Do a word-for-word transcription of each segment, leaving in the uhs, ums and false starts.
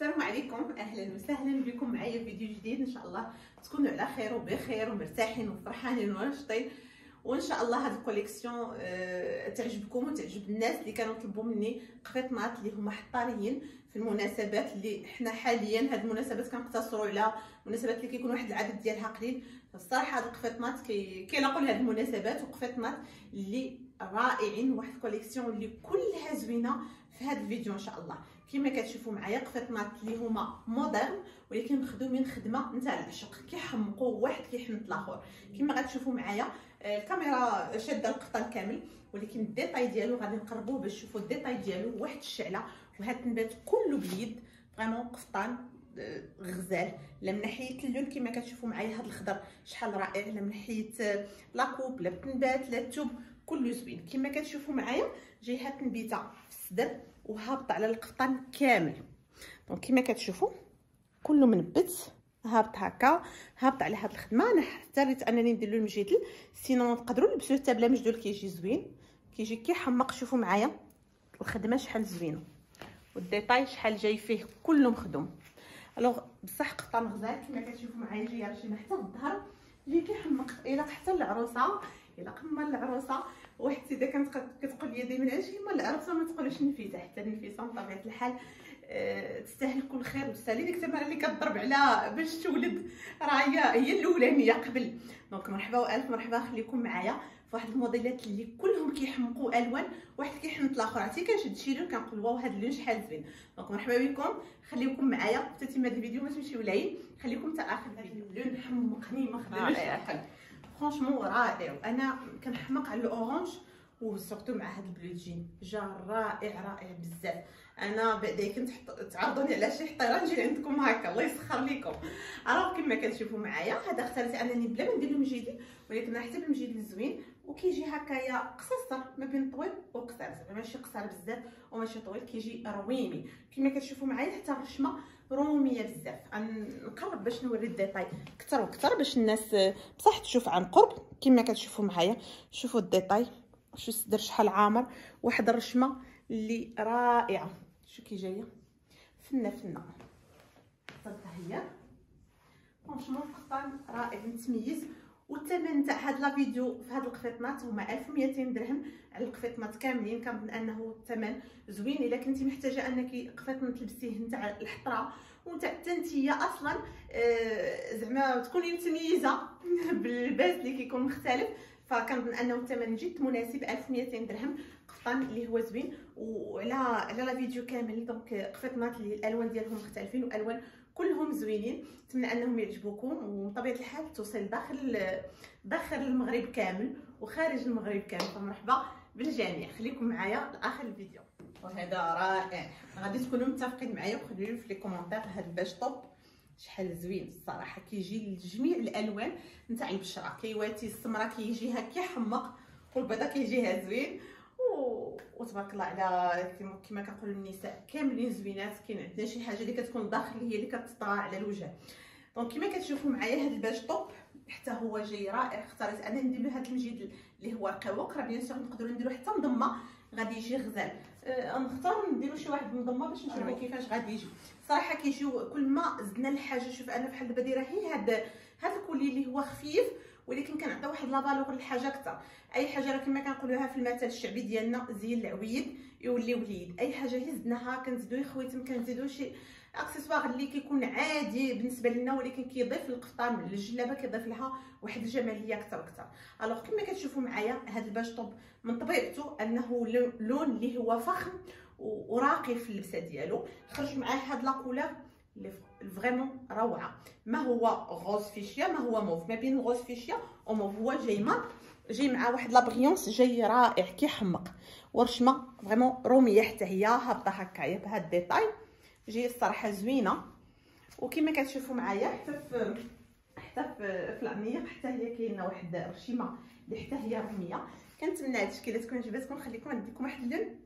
السلام عليكم، اهلا وسهلا بكم معايا في فيديو جديد. ان شاء الله تكونوا على خير وبخير ومرتاحين وفرحانين ونشطين، وان شاء الله هذه الكوليكسيون أه تعجبكم وتعجب الناس اللي كانوا طلبوا مني قفيطنات اللي هما حطاريين في المناسبات اللي حنا حاليا. هاد المناسبات كنقتصروا على مناسبات اللي كيكون واحد العدد ديالها قليل. فالصراحه هاد القفيطنات كي كيلاقوا لهاد المناسبات، وقفيطنات اللي رائعين، واحد الكوليكسيون اللي كلها زوينه في هذا الفيديو ان شاء الله. كما كتشوفوا معايا قفيطنات اللي هما مودرن ولكن مخدومين خدمه نتاع العشق، كيحمقوا واحد كيحمط الاخر. كما غتشوفوا معايا الكاميرا شاده القطن كامل، ولكن الديتاي ديالو غادي نقربوه باش تشوفوا الديتاي ديالو. واحد الشعله، وهذا التنبات كله باليد، فريمون قفطان غزال. لا من ناحيه اللون كما كتشوفوا معايا هذا الخضر شحال رائع، لا من ناحيه لاكوب لا التنبات لا الثوب كله زوين. كما كتشوفوا معايا جاي هاد التنبيته في الصدر وهابطه على القفطان كامل. دونك كما كتشوفوا كله منبت هابط هكا، هابط على هاد الخدمه. انا اختاريت انني ندير له المجدل، سينو نقدروا نلبسوه حتى بلا مجدول، كيجي زوين، كيجي كيحمق. شوفوا معايا الخدمه شحال زوينه والديتاي شحال جاي فيه، كله مخدوم. الوغ بصح قطن غزال كما كتشوفوا معايا جايه رشيمه حتى الظهر، جاي كيحمق. الا حتى العروسه، الا قمه العروسه. واحد السيده كانت كتقول لي دائما علاش كيما العروسه ما تقولش نفيسه، حتى نفيسه بطبيعه الحال أه تستاهل كل خير وتستاهل ديك الثمره اللي كتضرب على باش تولد، راه هي هي الاولانيه قبل. دونك مرحبا والف مرحبا، خليكم معايا في واحد الموديلات اللي كلهم كيحمقوا الوان، واحد كيحمط الاخر. عرفتي كنشد شي لون كنقول واو هذا اللون شحال زوين. دونك مرحبا بكم، خليكم معايا حتى تما هذا الفيديو، ما تمشيو لاين، خليكم حتى اخر الفيديو. اللون حمقني ما خدامش العقل، فرونشمون رائع. انا كنحمق على الاورانج وسورتو مع هذا البلو جين، جا رائع رائع بزاف. انا بعدا كنت تعرضوني على شي حطيره نجي عندكم هكا، الله يسخر لكم. راه كما كتشوفوا معايا هذا اخترت انني بلا ما ندير له مجيدل، ولكن حتى بالمجيدل زوين، وكيجي هكايا قصير ما بين طويل وقصير، زعما ماشي قصير بزاف وماشي طويل، كيجي رويمي. كما كتشوفوا معايا حتى الرشمه روميه بزاف. غنقرب باش نوري الديتاي اكثر واكثر باش الناس بصح تشوف عن قرب. كما كتشوفوا معايا شوفوا الديتاي، شو الصدر شحال عامر، واحد الرشمه اللي رائعه. شو كي جايه فنه فنه حتى هي فرونشمون قطان رائع متميز. والثمن تاع هاد لا فيديو في هاد القفيطنات هما ألف ومئتين درهم على القفيطنات كاملين. كنظن انه الثمن زوين. الا كنتي محتاجه انك قفيطن تلبسيه نتاع الحطره ونتاع التنتيه اصلا آه زعما تكوني متميزه باللباس اللي كيكون مختلف، فكنظن انه الثمن جد مناسب. ألف ومئتين درهم قفطان اللي هو زوين. وعلى على لا فيديو كامل دونك قفيطنات اللي الالوان ديالهم مختلفين والوان كلهم زوينين. نتمنى انهم يعجبوكم، وبطبيعه الحال توصل داخل داخل المغرب كامل وخارج المغرب كامل. فمرحبا بالجميع، خليكم معايا لاخر الفيديو. وهذا رائع، غادي تكونوا متفقين معايا وخليو لي في لي كومونتير هذا الباج طوب شحال زوين الصراحه. كيجي لجميع الالوان نتاع البشره، كيواتي السمراء كيجيها كيحمق، والبيضاء كيجيها زوين، و... وتبارك الله على كما كنقولوا النساء كاملين زوينات. كاين عندنا شي حاجه اللي كتكون داخل هي اللي كتطغى على الوجه. دونك كما كتشوفوا معايا هذا الباج طوب حتى هو جاي رائع. اختاريت انا ندير له هذا المجيد اللي هو رقيق، راه بيان سور نقدروا نديرو حتى مضمه غادي يجي غزال. أه نختار نديرو شي واحد مضمه باش نشوفوا كيفاش غادي يجي. صراحه كيجيو كل ما زدنا الحاجه. شوف انا بحال دابا دايره هي هذا هذا الكولي اللي هو خفيف، ولكن كنعطي واحد لا فالور للحاجه اكثر. اي حاجه راه كما كنقولوها في المثل الشعبي ديالنا، زين العويد يولي وليد. اي حاجه هي زدناها كنزيدو يخويتم، كنزيدو شي اكسسوار اللي كيكون عادي بالنسبه لنا، ولكن كيضيف للقفطان للجلابه كيضيف لها واحد الجماليه اكثر واكثر. الوغ كما كتشوفوا معايا هذا الباج طوب من طبيعته انه لون اللي هو فخم وراقي في اللبسه ديالو. خرج معاه هاد لا كولور اللي فريمون روعه. ما هو غوز فيشيا، ما هو موف، ما بين غوز فيشيا وموف. هو جاي مات، جاي مع واحد لابغيونس جاي رائع كيحمق، ورشمه فريمون روميه حتى هي هابطه هكايا بهاد الديتاي، جاي الصراحه زوينه. وكما كتشوفوا معايا حتى في حتى في في العنيق حتى هي كاينه واحد الرشيمه اللي حتى هي رميه. كنتمنى هاد الشكل تكون عجبتكم. خليكم نديكم واحد اللون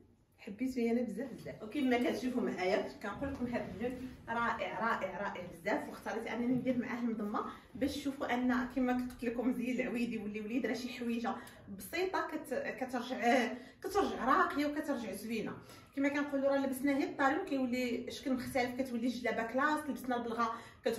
حبيت زوينه بزاف بزاف. وكما كتشوفوا معايا كنقول لكم هذا اللون رائع رائع رائع بزاف، واختاريت انني ندير معاه المضمه باش تشوفوا ان كما قلت لكم زي العويد يولي وليد راه شي حويجه بسيطه كت... كترجع كترجع راقيه وكترجع زوينه. كما كنقولوا راه لبسنا هي الطاري كيولي شكل مختلف، كتولي الجلابه كلاس، لبسنا البلغه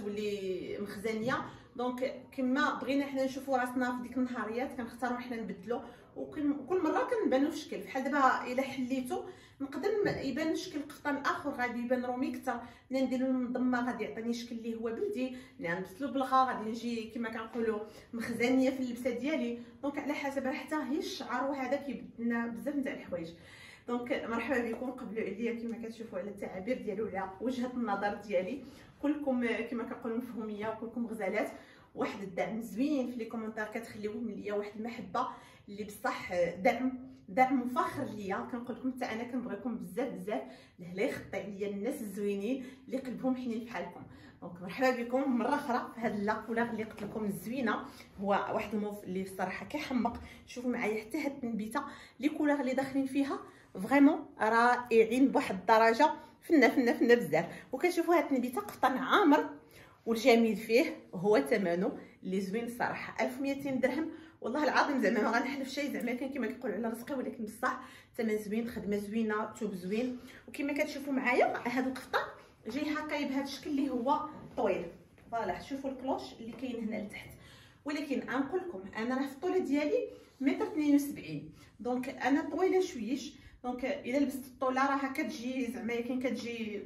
كتولي مخزنيه. دونك كما بغينا حنا نشوفوا راسنا في ديك النهاريات كنختاروا حنا نبدلوا، وكل مره كنبانوا في شكل. بحال دابا الا حليتو نقدر يبان شكل قفطان اخر غادي يبان رومي اكثر، ملي نديرو المضمه غادي يعطيني شكل اللي هو بلدي، ملي نبدلو بلغه غادي نجي كما كنقولوا مخزنيه في اللبسه ديالي. دونك على حسب حتى هي الشعر وهذا كيبدلنا بزاف نتاع الحوايج. دونك مرحبا بكم، قبلوا عليا كما كتشوفوا على التعابير ديالو وعلى وجهه النظر ديالي. كلكم كما كنقولوا مفهوميه وكلكم غزالات. واحد الدعم زوين في لي كومونتير كتخليوهم ليا، واحد المحبه اللي بصح دعم دعم وفخر ليا. كنقول لكم حتى انا كنبغيكم بزاف بزاف، لهلا يخطي عليا الناس الزوينين اللي قلبهم حنين بحالكم. دونك مرحبا بكم مره اخرى في هذا اللاكولار اللي قلت لكم الزوينه. هو واحد الموف اللي بصراحه كيحمق. شوفوا معايا حتى هاد التنبيته لي كولور اللي داخلين فيها فريمون رائعين بواحد الدرجه فنه فنه فنه بزاف. وكتشوفوا هاد التنبيته قطن عامر، والجميل فيه هو ثمنه اللي زوين الصراحه ألف ومئتين درهم. والله العظيم زعما ما غنحلف شي، زعما كان كما كيقولوا على رزقي، ولكن بصح ثمن زوين، خدمه زوينه، توب زوين. وكما كتشوفوا معايا هذا القفطان جاي هكا بهذا الشكل اللي هو طويل. فوالا شوفوا الكلوش اللي كاين هنا لتحت. ولكن غنقول لكم انا راه في الطوله ديالي متر اثنين وسبعين، دونك انا طويله شويش. دونك الا لبست الطوله راه كتجي زعما كاين كتجي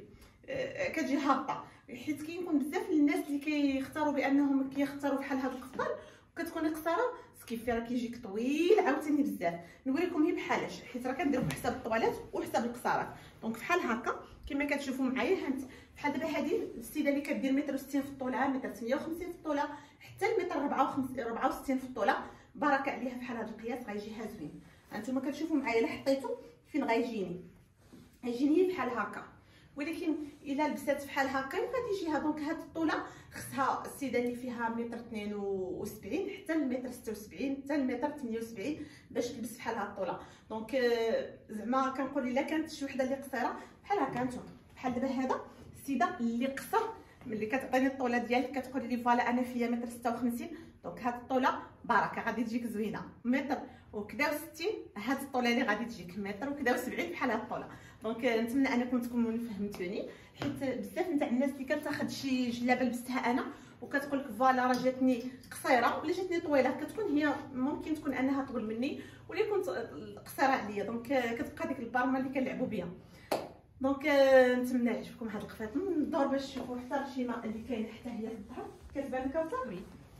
كتجي هابطه، حيت كيكون بزاف الناس اللي كيختاروا بانهم كيختاروا بحال هذا القفطان وكتكون قصيره سكيفي راه كيجيك طويل عاوتاني بزاف. نوريكم هي بحالاش، حيت راه كنديروا بحساب الطوالات وحساب القصارات. دونك بحال هكا كما كتشوفوا معايا هانت بحال دابا هذه السيده اللي كدير متر وستين في الطوله، متر ثمانية وخمسين في الطوله، حتى المتر أربعة وستين في الطوله. بركه عليها بحال هذا القياس غيجيها زوين. هانتوما كتشوفوا معايا الا حطيتو فين غيجيني، غيجيني بحال هكا. ولكن الا لبسات بحال هكا غادي يجيها. دونك هاد الطوله خصها السيده اللي فيها متر اثنين وسبعين حتى المتر ستة وسبعين حتى المتر ثمانية وسبعين باش تلبس بحال هاد الطوله. دونك زعما كنقول الا كانت شي وحده اللي قصيره بحال هكا، نتوما بحال دابا هذا السيده اللي قصر ملي كتعطيني الطوله ديالك كتقولي لي فوالا انا فيا متر ستة وخمسين، دونك هاد الطوله بركه غادي تجيك زوينه. متر وكدا وستين هاد الطوله اللي غادي تجيك متر وكدا وسبعين بحال هاد الطوله. دونك نتمنى انكم تكونوا فهمتوني، حيت بزاف نتاع الناس اللي كتاخذ شي جلابه لبستها انا وكتقول لك فوالا راه جاتني قصيره ولا جاتني طويله، كتكون هي ممكن تكون انها طول مني ولا كنت قصيره عليا. دونك كتبقى ديك البارمه اللي كنلعبوا بها. دونك نتمنى يعجبكم هذا القفات. ندور باش تشوفوا حتى الرشيمه اللي كاينه حتى هي في الظهر كتبان كصافي.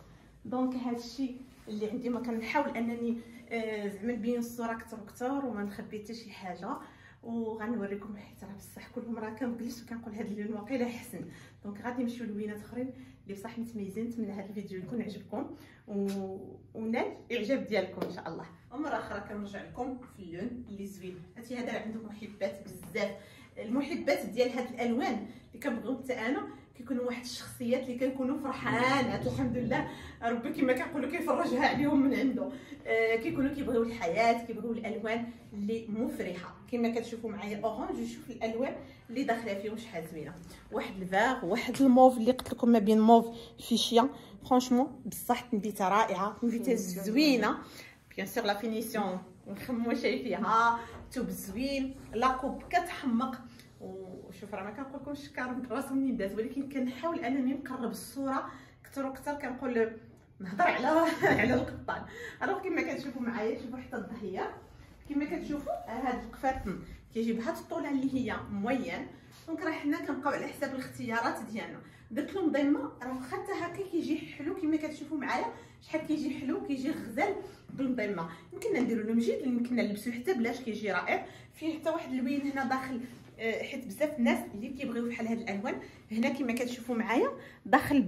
دونك هذا الشيء اللي عندي، ما كنحاول انني زعما نبين الصوره اكثر واكثر وما نخبي حتى شي حاجه. وغنوريكم حيت راه بصح كل مره كنجلس وكنقول هذا اللون واقيلا حسن. دونك غادي نمشيو لوينات اخرين اللي بصح متميزين. نتمنى هذا الفيديو يكون عجبكم و... ونال الاعجاب ديالكم ان شاء الله. ومره اخرى كنرجع لكم في اللون اللي زوين. هاتي هذا عندكم محبات بزاف، المحبات ديال هاد الالوان اللي كنبغيو حتى انا. كيكونوا واحد الشخصيات اللي كنكونوا فرحانات الحمد لله، ربي كما كنقولوا كيفرجها عليهم من عنده. آه كيكونوا كيبغيو الحياه، كيبغيو الالوان اللي مفرحه. كما كتشوفوا معايا اورانج، وشوف الالوان اللي داخله فيهم شحال زوينه. واحد الفاغ، واحد الموف اللي قلت لكم ما بين موف فيشيا. فرانشمون بصح تنبيته رائعه، تنبيته زوينه. بيان سور لا فينيسيون نخمو شي فيها، توب زوين، لاكوب كتحمق. وشوف راه ما كنقولكمش كارم راسي منين داز، ولكن كنحاول انني نقرب الصوره اكثر واكثر. كنقول نهضر على على القطان. الوغ كما كتشوفوا معايا، شوفوا حتى الضحيه كما كتشوفوا هاد القفاتن كيجي بهاد الطوله اللي هي موين. دونك راه حنا كنبقاو على حساب الاختيارات ديالنا. درت له مضمه راه حتى هكا كيجي حلو كما كتشوفوا معايا شحال كيجي حلو، كيجي غزال بالمضمه. يمكن نديروا له مجيد، يمكن نلبسوه حتى بلاش كيجي رائع. فيه حتى واحد اللوين هنا داخل، حيت بزاف الناس اللي كيبغيو بحال هاد الالوان. هنا كما كتشوفوا معايا داخل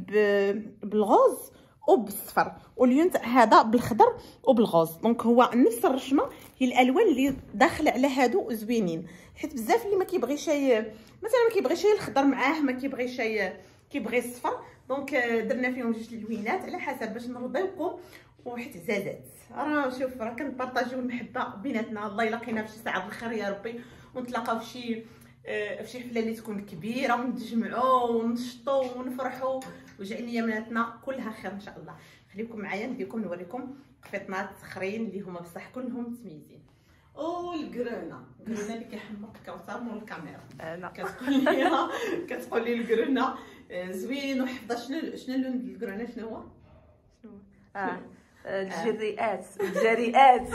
بالغوز وبالصفر، واللون تاع هذا بالخضر وبالغوز. دونك هو نفس الرشمه، هي الالوان اللي داخله على هادو زوينين. حيت بزاف اللي ما كيبغيش مثلا ما كيبغيش الخضر معاه، ما كيبغيش كيبغي الصفر. دونك درنا فيهم جوج اللوينات على حسب باش نرضيوكم. وحيت عزازات راه شوف راه كنبارطاجيو المحبه بيناتنا. الله الا لقينا في شي ساعه الخير يا ربي ونتلاقاو في شي في شي حفله اللي تكون كبيره ونتجمعوا ونشطوا ونفرحوا وجعلنا يوماتنا كلها خير ان شاء الله. خليكم معايا نديكم نوريكم قفيطنات اخرين اللي هما بصح كلهم متميزين. او الكرونا الكرونا اللي كيحمق كوثر مول الكاميرا انا كتقول لي كتقول لي الكرونا زوين وحفظه. شنو شنو اللون ديال الكرونا شنو هو؟ شنو اه الجريئات الجريئات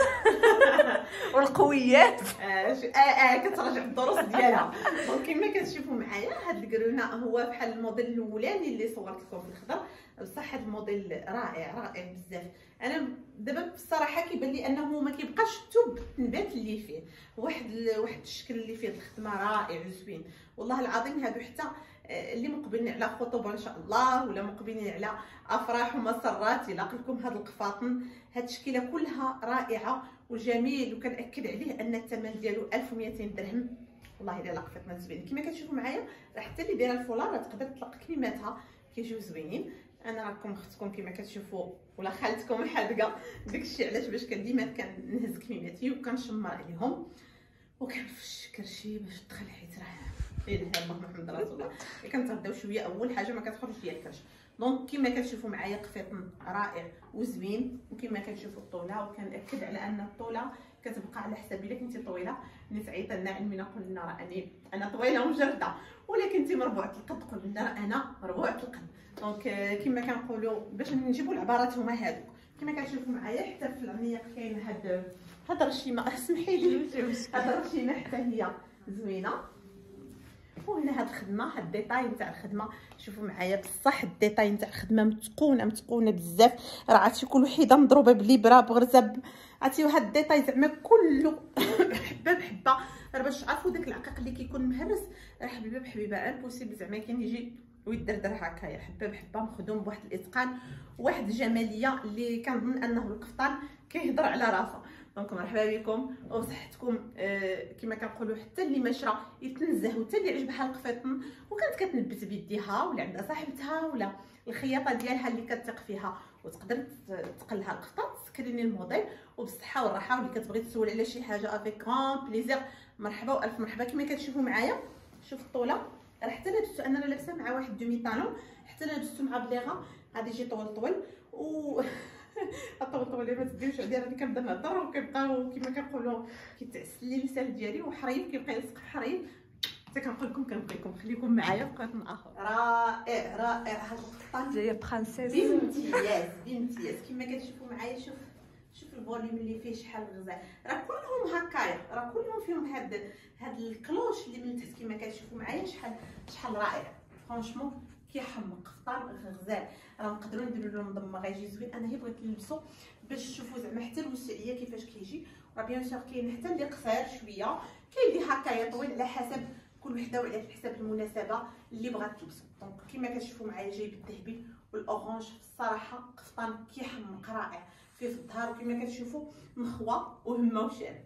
والقويات. اه اه كترجع الدروس ديالها. دونك كما كتشوفوا معايا هاد الكرونا هو بحال الموديل الاولاني اللي صورت لكم في الخضر، بصح هاد الموديل رائع رائع بزاف. انا دابا بصراحه كيبان لي انه ما كيبقاش الثوب النبات اللي فيه، واحد واحد الشكل اللي فيه الخدمه رائع وزوين والله العظيم. هادو حتى اللي مقبلين على خطوبه ان شاء الله ولا مقبلين على افراح ومسرات يلاقي لكم هاد القفاطن. هاد التشكيله كلها رائعه وجميل، وكنأكد عليه ان الثمن ديالو ألف ومئتين درهم. والله الا قفيطنا زوين كما كتشوفوا معايا. راه حتى اللي دايره الفولار تقدر تطلق كميماتها كيجيو زوينين. انا راكم اختكم كما كتشوفوا ولا خالتكم الحادقه، داكشي علاش باش كان ديما كنهز كميماتي وكنشمر عليهم وكنفش كرشي باش تدخل حيت راه لا اله الا الله محمد رسول الله. كنتغداو شويه اول حاجه ما كتخرج ديال الكرش. دونك كما كتشوفوا معايا قفيطن رائع وزوين، وكما كتشوفوا الطوله، وكنأكد على ان الطوله كتبقى على حساب الا كنتي طويله. نيت عيط لنا علمنا قلنا راني انا طويله ومجرده، ولكن انت مربوعه القد قلنا انا مربوعه القد. دونك كما كنقولوا باش نجيبوا العبارات هما هادو كما كتشوفوا معايا. حتى في العنيق كاين هاد هاد الرشيمه اسمحي لي هاد الرشيمه حتى هي زوينه. وهنا هاد الخدمه هاد الديتاي نتاع الخدمه شوفوا معايا بصح الديتاي نتاع الخدمه متقونه متقونه بزاف. راه عرفتي كل وحده مضروبه بالابره بغرزه، عرفتي هاد الديتاي زعما كله حبه بحبه. راه باش تعرفوا داك العقيق اللي كيكون مهرس راه حبيبه بحبيبه امبوسيبل زعما كاين يجي ويدردر هكايا حبه بحبه، مخدوم بواحد الاتقان وواحد الجماليه اللي كنظن انه القفطان كيهضر على راسه. دونك مرحبا بكم وبصحتكم. آه كما كنقولوا حتى اللي ماشره يتنزه، وحتى اللي عجبها القفيطن وكانت كتنبت بيديها ولا عندها صاحبتها ولا الخياطه ديالها اللي كتثق فيها وتقدر تقلها القفطان تسكريني الموديل وبالصحه والراحه. واللي كتبغي تسول على شي حاجه افيك كون بليزير مرحبا والف مرحبا. كما كتشوفوا معايا شوف الطوله راه حتى لبستو انا لابسه مع واحد دومي طالون، حتى لبستو مع بليغه غادي يجي طول طول و طول طول ما تديروش عليا راني كنبدا نهضر وكيبقاو كما كنقولوا كيتعسل لي اللسان ديالي وحريف كيبقى يلصق في حريف. حتى كنقول لكم كنبغيكم خليكم معايا في قناه اخر. رائع رائع هاد القطان جايه برانسيس بامتياز بامتياز. كما كتشوفوا معايا شوف شوف الفوليوم اللي فيه شحال غزال. راه كلهم هكايا راه كلهم فيهم هاد هاد الكلوش اللي من تحت كما كتشوفوا معايا شحال شحال رائع. فرانشمون كيحمق قفطان غزال. راه نقدروا نديروا له مضمه غيجي زوين. انا هي بغيت نلبسو باش تشوفوا زعما حتى الوسعيه كيفاش كيجي. راه بيان سور كاين حتى اللي قصير شويه، كاين اللي هكايا طويل على حسب كل وحده وعلى حسب المناسبه اللي بغات تلبسو. دونك كما كتشوفوا معايا جاي بالذهبي والاورانج. الصراحه قفطان كيحمق رائع فيه في الظهر، وكما كتشوفوا مخوه وهمه وشاب.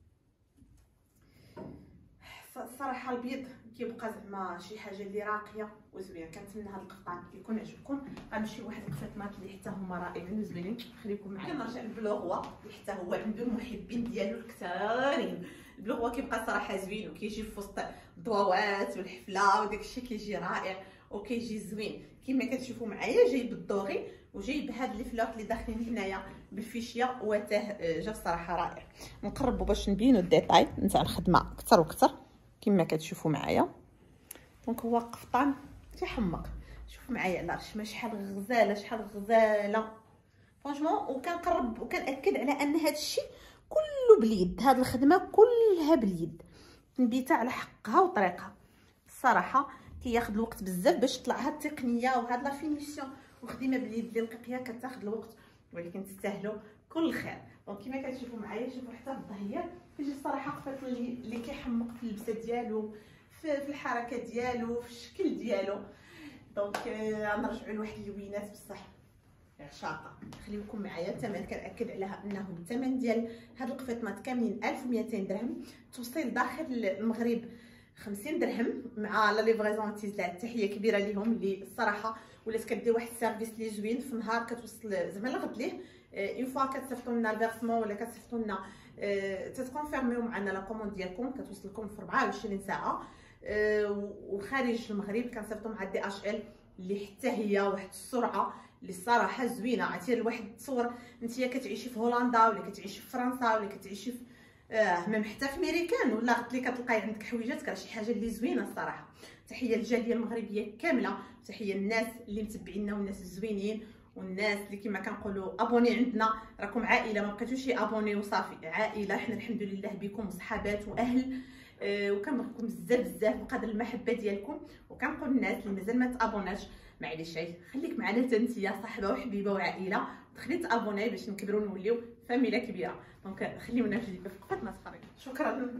الصراحه البيض كيبقى زعما شي حاجه اللي راقيه وزوينه. كنتمنى هذا القفطان يكون عجبكم. غنمشيو واحد القفيطنات اللي حتى هما رائعين وزوينين. خليكم معايا. كنرجع للبلوغوا اللي حتى هو عنده المحبين ديالو الكثارين. البلوغوا كيبقى صراحه زوين وكيجي في وسط الضواوات والحفله وداك الشيء كيجي رائع وكيجي زوين. كما كتشوفوا معايا جاي بالدوغي وجاي بهاد لي فلوت اللي داخلين هنايا بالفيشيه وتاه جا الصراحه رائع. نقربوا باش نبينوا الديتاي نتاع الخدمه اكثر واكثر كما كتشوفوا معايا. دونك هو قفطان تيحمق. شوف معايا على الرشمه شحال غزاله شحال غزاله فرانشمون. وكنقرب وكنأكد على ان هذا الشيء كله باليد. هاد الخدمه كلها باليد تنبيتها على حقها وطريقها. الصراحه كياخذ الوقت بزاف باش تطلع هاد التقنيه وهاد لا فينيسيون وخدمه باليد اللي نقيه كتاخذ الوقت، ولكن تستاهلوا كل خير. دونك كما كتشوفوا معايا شوفوا حتى الظهير كيجي الصراحه قفيط اللي اللي كيحمق في اللبسه ديالو في, في الحركه ديالو في الشكل ديالو. دونك غنرجعوا لواحد اللوينات بصح عشاقه. خليكم معايا. الثمن كنأكد عليها انه الثمن ديال هاد القفيطنات كاملين ألف ومئتين درهم. توصيل داخل المغرب خمسين درهم مع لا ليفريزون تيزلات. تحيه كبيره ليهم اللي الصراحه ولات كدير واحد السيرفيس اللي زوين في النهار كتوصل زعما لغد ليه اون فوا كتصيفطوا لنا الفيرسمون ولا كتصيفطوا لنا أه تتكونفيرميو معنا لا كوموند ديالكم كتوصلكم في أربعة وعشرين ساعه. أه وخارج المغرب كنصيفطوا مع دي اش ال اللي حتى هي واحد السرعه اللي الصراحه زوينه. عرفتي الواحد تصور انت كتعيشي في هولندا ولا كتعيشي في فرنسا ولا كتعيشي في اه ميم حتى في ميريكان ولا قلت لي كتلقاي عندك حويجات كرا شي حاجه اللي زوينه الصراحه. تحيه للجاليه المغربيه كامله، تحيه للناس اللي متبعينا والناس الزوينين والناس اللي كما كنقولوا ابوني عندنا. راكم عائله، ما بقيتوش ابوني وصافي، عائله. حنا الحمد لله بكم وصحابات واهل. أه وكنبغيكم بزاف بزاف بقدر المحبه ديالكم. وكنقول للناس اللي مازال ما تابوناش معليش خليك معنا حتى انت يا صاحبه وحبيبه وعائله، دخلي تابوناي باش نكبروا نوليو فاميله كبيره. دونك خليونا في فقط ما تخرج. شكرا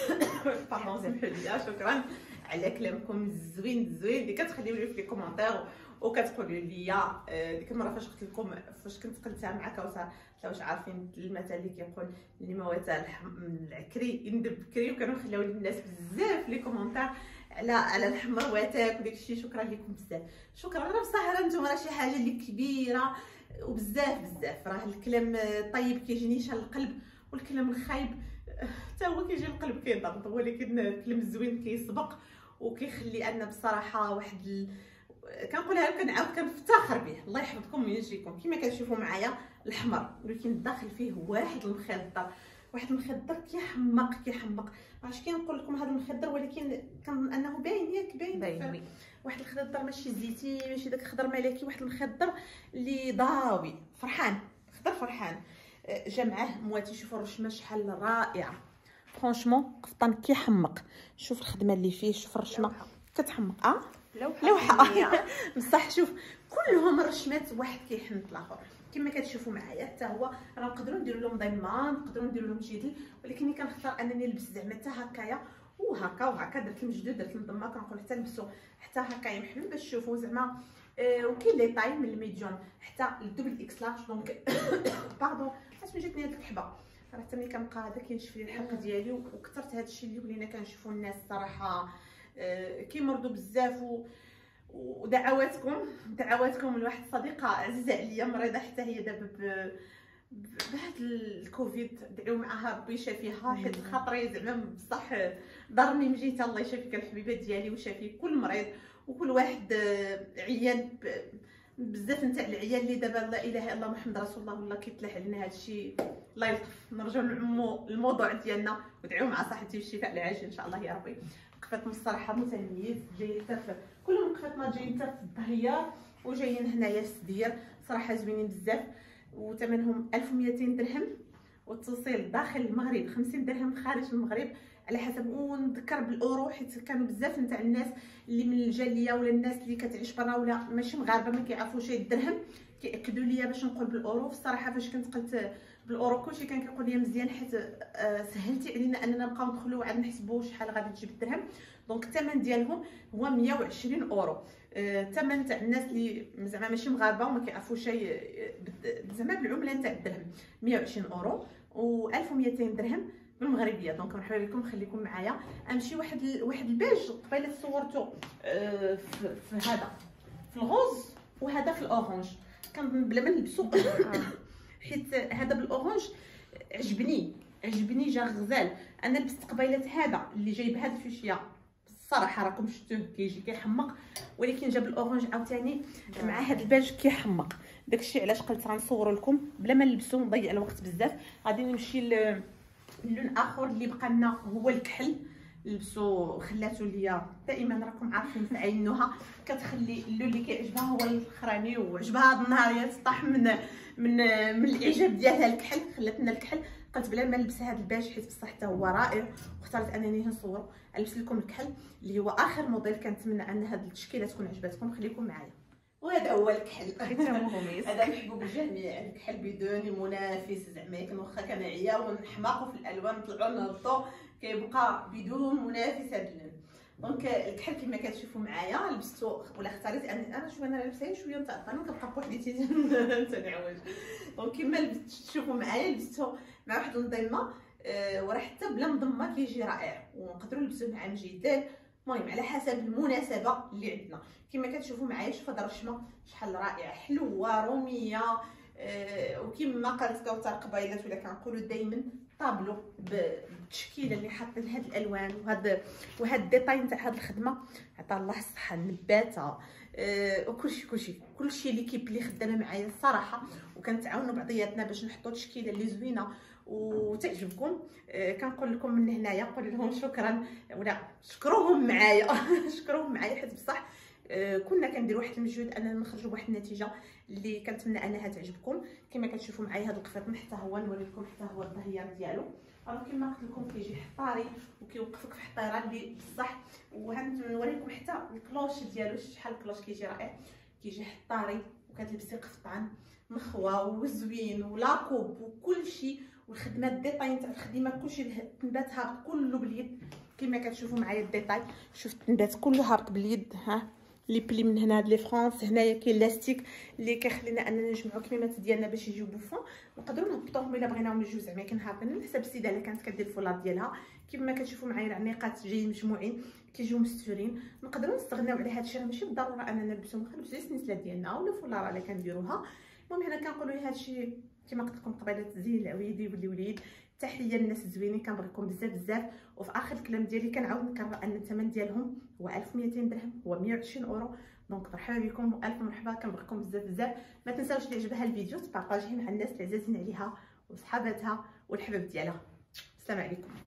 باردون سمحوا لي، شكرا على كلامكم الزوين الزوين اللي كتخليو لي في لي كومونتير وكتقولوا لي. ديك المره فاش قلت لكم فاش كنت قلتها مع كوثر، واش عارفين المثل اللي كيقول اللي ما وات العكري يندب بكري، وكانوا خلاو الناس بزاف لي كومونتير على على الحمر واتاك وداك الشيء. شكرا لكم بزاف، شكرا. راه بصح راه نتوما راه شي حاجه اللي كبيره وبزاف بزاف. راه الكلام الطيب كيجيني شال القلب، والكلام الخايب حتى هو كيجي القلب كيضرب، ولكن الكلام الزوين كيسبق وكيخلي ان بصراحه واحد ال... كنقولها كنعاود كنفتخر به. الله يحفظكم ويجيكم. كما كتشوفوا معايا الحمر، ولكن الداخل فيه واحد المخدر، واحد المخدر كيحمق كيحمق. عرفتش كنقول لكم هذا المخدر، ولكن كنظن انه باين ياك باين باين واحد الخضر ماشي زيتي ماشي داك خضر ملكي، واحد المخدر اللي ضاوي فرحان، خضر فرحان. جا معاه مواتي. شوفوا الرشمه شحال رائعه فرونشمون، قفطان كيحمق. شوف الخدمه اللي فيه، شوف الرشمه كتحمق. اه لوحه لوحه بصح شوف كلهم رشمات واحد كيحمق الاخر. كما كتشوفوا معايا حتى هو راه نقدروا نديروا لهم ضيمان، نقدروا نديروا لهم جدل، ولكن ملي كنختار انني نلبس زعما حتى هكايا وهكا وهكا. درت لهم جدود، درت لهم ضمه، كنقول حتى لبسوا حتى هكايا محلول باش تشوفوا زعما. آه وكاين لي طاي من الميديوم حتى الدوبل اكس لارج. دونك باردون حيت من جاتني هاد الكحبه، راه حتى ملي كنبقى هذا كينشف لي الحلق ديالي، وكثرت هذا الشيء اللي ولينا كنشوفوا الناس صراحه آه كيمرضوا بزاف. و ودعواتكم دعواتكم لواحد الصديقه عزيزه عليا مريضه حتى هي دابا بهذا الكوفيد. دعيو معها ربي يشافيها، حيت خاطري زعما بصح ضرني مجيتها. الله يشافيك الحبيبه ديالي ويشافي كل مريض وكل واحد عيان بزاف نتاع العيال اللي دابا لا اله الا الله محمد رسول الله والله كيتلاح علينا هذا الشيء. الله يلطف. نرجعوا نعمو الموضوع ديالنا ودعيو مع صاحبتي بالشفاء العاجل ان شاء الله يا ربي. وقفات الصراحه متميز، جايين حتى كلهم وقفاتنا جايين حتى في الظهيار وجايين هنايا في السدير، صراحه زوينين بزاف. وثمنهم ألف ومئتين درهم، والتوصيل داخل المغرب خمسين درهم، خارج المغرب على حسب. ونذكر بالاورو حيت كانوا بزاف نتاع الناس اللي من الجاليه ولا الناس اللي كتعيش برا ولا ماشي مغاربه ما كيعرفوش الدرهم كياكدوا ليا باش نقول بالاورو. الصراحه فاش كنت قلت بالاورو كلشي كان كيقول لي مزيان حيت سهلتي علينا اننا نبقاو ندخلوا وعاد نحسبوا شحال غادي تجيب الدرهم. دونك الثمن ديالهم هو مية وعشرين اورو. الثمن تاع الناس اللي زعما ماشي مغاربه وما كيعرفوش شي زعما بالعمله تاع الدرهم مية وعشرين اورو و ألف ومئتين درهم بالمغربيه. دونك مرحبا بكم، خليكم معايا. امشي واحد ال... واحد البيج قبيله صورته آه في... في هذا في الغوز وهذا في الاورانج، كنظن بلا ما نلبسو حيت هذا بالاورانج عجبني عجبني جا غزال. انا لبست قبيله هذا اللي جايب هذا الفوشيا، الصراحه راكم شفتوه كيجي كيحمق، ولكن جاب الاورانج عاوتاني مع هذا البيج كيحمق. داكشي علاش قلت غنصور لكم بلا ما نلبسو نضيع الوقت بزاف. غادي نمشي ل اللون اخر اللي بقى لنا هو الكحل. لبسو خلاتو ليا دائما راكم عارفين في عينها كتخلي اللون اللي كيعجبها هو الاخراني، وعجبها هذا النهار هي تطيح من من من الاعجاب ديالها الكحل. خلات لنا الكحل، قلت بلا ما نلبس هذا الباج حيت بصح حتى هو رائع، واختارت انني نصور نلبس لكم الكحل اللي هو اخر موديل. كنتمنى ان هذه التشكيله تكون عجبتكم. خليكم معايا. وهذا هو الكحل هذا محبوب الجميع. الكحل بدون منافس زعما يمكن واخا كنعيا ونحماقوا في الالوان نطلعوا نهبطوا كيبقى بدون منافس هذا اللون. دونك الكحل كما كتشوفوا معايا لبستو ولا اختاريت ان انا شويه انا لابسه شويه متعطله كنبقى بوحدي تنعوج. دونك كما تشوفوا معايا لبستو مع واحد النظيمه أه وراه حتى بلا مضمه كيجي رائع، ونقدروا نلبسوه مع مجدال. المهم على حسب المناسبه اللي عندنا. كما كتشوفوا معايا شوف هذا الرشمه شحال رائعه حلوه روميه. أه وكما قالت كوثر قبيلات ولا كنقولوا دائما الطابلو بالتشكيله اللي حاطين هاد الالوان وهاد وهاد الديتاي نتاع هاد الخدمه. عطا الله الصحه النباته أه وكلشي كلشي كلشي ليكيب اللي خدامه معايا الصراحه، وكنتعاونوا بعضياتنا باش نحطوا تشكيله اللي زوينه وتعجبكم. أه كنقول لكم من هنايا قول لهم شكرا ولا شكروهم معايا شكروهم معايا حيت بصح أه كنا كنديروا واحد المجهود اننا نخرجوا بواحد النتيجه اللي كنتمنى انها تعجبكم. كما كتشوفوا معايا هذا القفطان حتى هو نوري لكم حتى هو الظهير ديالو، راه كما قلت لكم كيجي حطاري وكيوقفك في حطيره اللي بصح. وغنوري لكم حتى الكلوش ديالو شحال الكلوش كيجي رائع، كيجي حطاري وكتلبسي قفطان مخوى وزوين ولاكوب وكلشي، والخدمه الديتاي تاع الخدمه كلشي التنبات هابط كله باليد كما كتشوفوا معايا الديتاي. شوف التنبات كله هابط باليد، ها لي بلي من هنا هاد لي فرانس، هنايا كاين لاستيك اللي كيخلينا اننا نجمعوا الكميمات ديالنا باش يجيو بوفون، نقدروا نهبطوهم الا بغيناهم يجيو زعما كاين هابطين على حسب السيده اللي كانت كدير الفولار ديالها. كما كتشوفوا معايا العنيقات جايين مجموعين كيجيو مستورين، نقدروا نستغناو على هاد الشيء، ماشي بالضروره اننا نلبسوهم، نلبسوا السنسله ديالنا ولا الفولار اللي كنديروها. المهم هنا كنقولوا هاد الشيء كما قلت لكم قبيله تزين العويدي واللي وليد. تحيه للناس الزوينين كنبغيكم بزاف بزاف. وفي اخر الكلام ديالي كنعاود نكرر ان الثمن ديالهم هو ألف ومئتين درهم، هو مئة وعشرين اورو. دونك مرحبا بكم والف مرحبا، كنبغيكم بزاف بزاف. ما تنساوش اللي عجبها الفيديو تبارطاجيه مع الناس اللي عزازين عليها وصحاباتها والحباب ديالها. السلام عليكم.